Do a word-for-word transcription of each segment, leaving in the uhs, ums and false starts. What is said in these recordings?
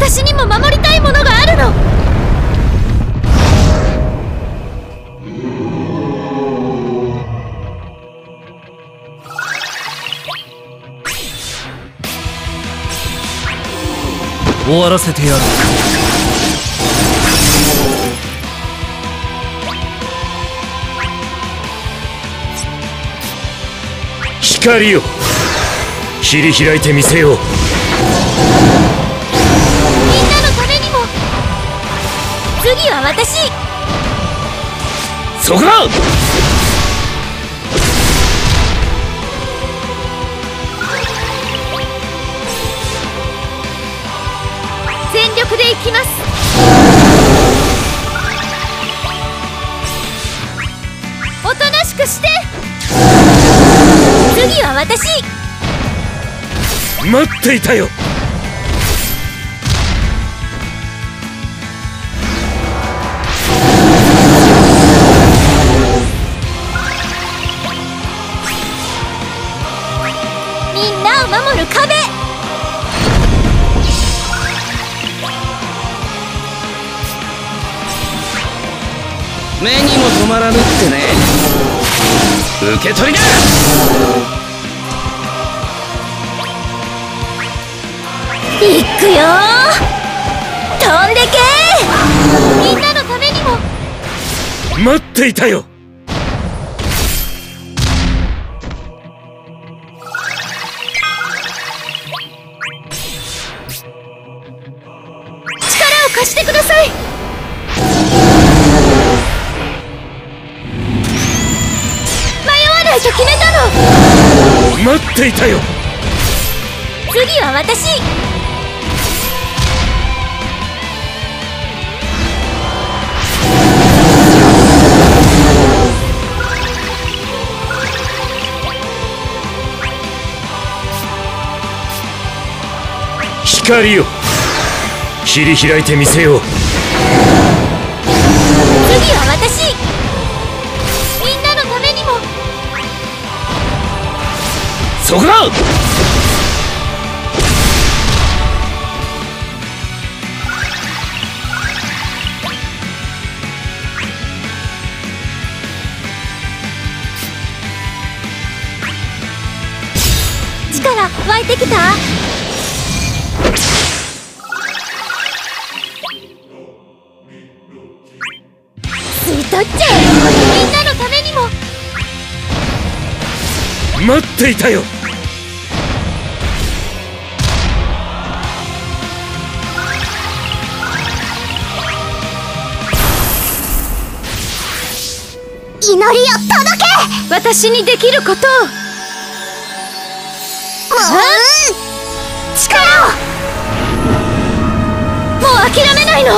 私にも守りたいものがあるの。 終わらせてやる。 光よ、切り開いてみせよう。 みんなのためにも。次は私。 そこだ。 全力でいきます。おとなしくして。次は私。 待っていたよ。 みんなを守る壁。 目にも止まらぬってね。 受け取りだ。 いくよー、飛んでけー。みんなのためにも。 待っていたよ。 力を貸してください。迷わないと決めたの。 待っていたよ。 次は私。 光よ、切り開いてみせよう。 次は私。みんなのためにも。 そこだ。 力湧いてきた。吸い取っちゃえ。みんなのためにも。 待っていたよ。 祈りを届け。私にできることを。力を。もう諦めないの。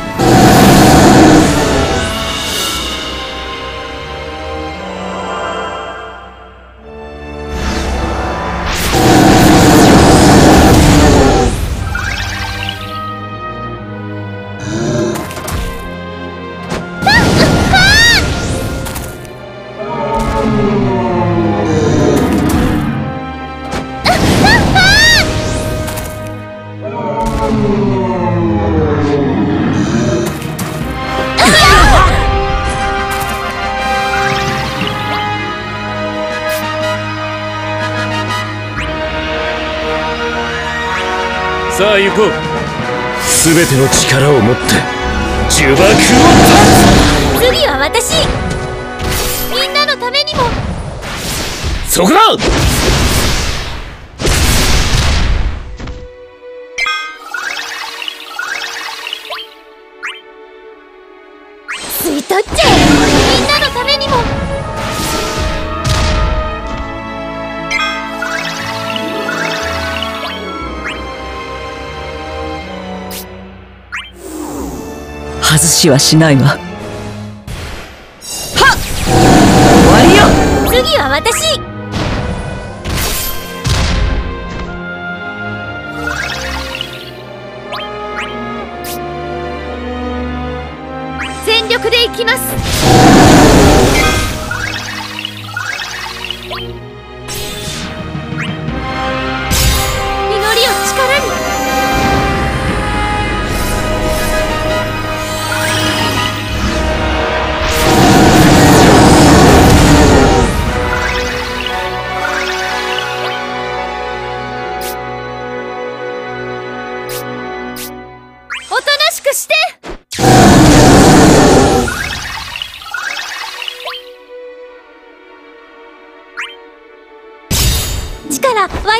さあ行こう。すべての力を持って呪縛を断つ。次は私。みんなのためにも。 そこだ。 吸い取っちゃえ。みんなのためにも。 外しはしないわ。はっ、終わりよ。 次は私。全力でいきます。祈りを力に。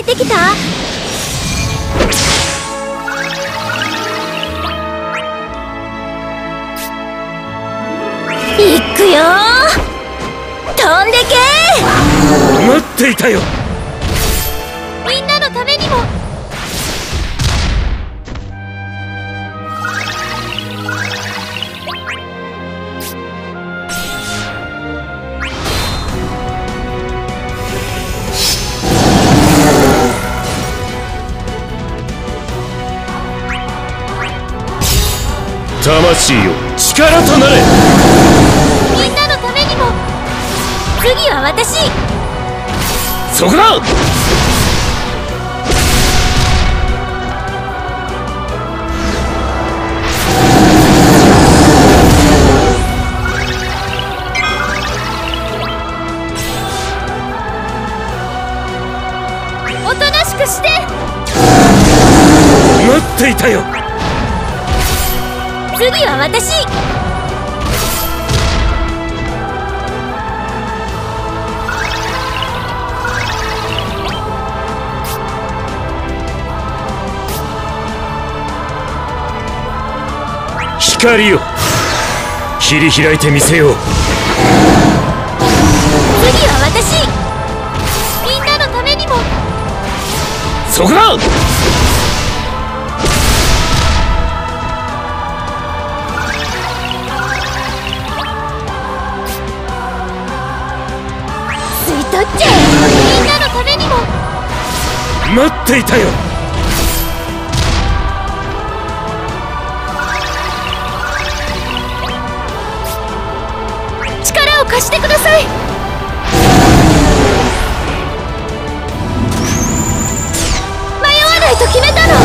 てきた？いくよー、飛んでけ待っていたよ。 ー。みんなのためにも。 魂よ、力となれ。 みんなのためにも。次は私。 そこだ。 おとなしくして。 待っていたよ。 次は私。 光よ、切り開いてみせよう。 次は私。みんなのためにも。 そこだ。 吸い取っちゃえ。みんなのためにも。 待っていたよ。 力を貸してください。迷わないと決めたの。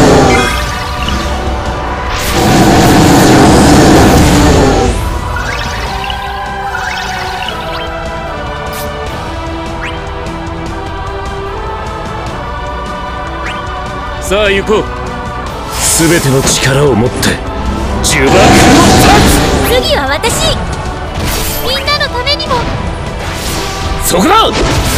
さあ行こう。すべての力を持って呪縛を断つ。 次は私。みんなのためにも。 そこだ。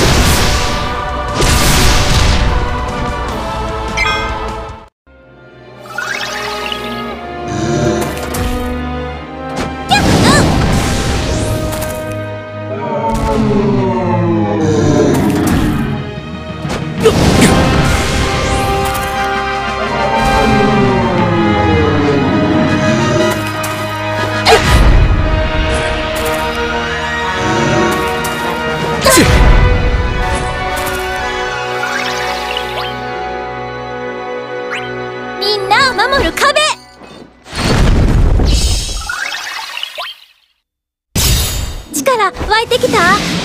みんなを守る壁。力湧いてきた？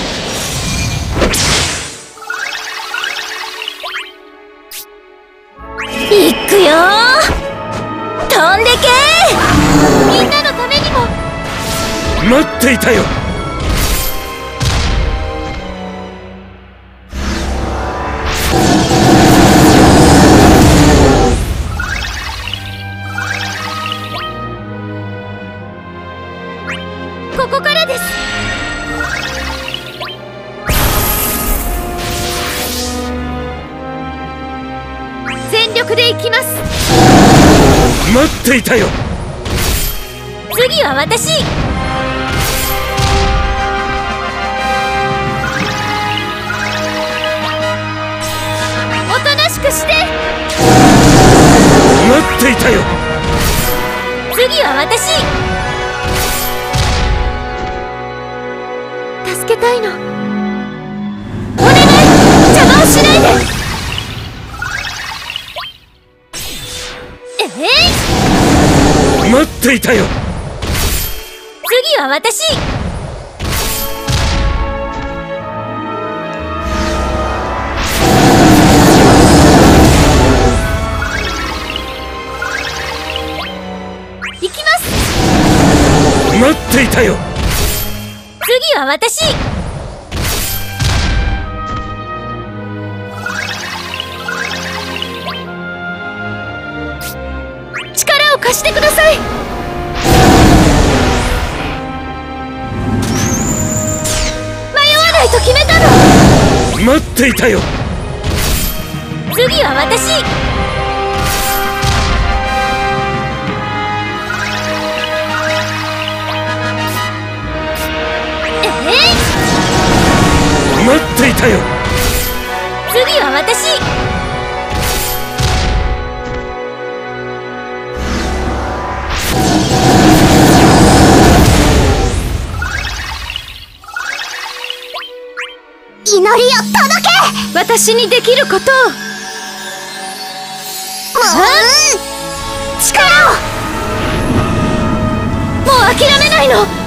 いくよー、飛んでけー。みんなのためにも。 待っていたよ。 ここからです。全力で行きます。 待っていたよ。 次は私。おとなしくして。 待っていたよ。 次は私。助けたいの。お願い、邪魔をしないで。ええい。 待っていたよ。 次は私。行きます。 待っていたよ。 次は私。力を貸してください。迷わないと決めたの。 待っていたよ。 次は私。ええ、 待っていたよ。 次は私。祈りを届け。私にできることを。力を。もう諦めないの。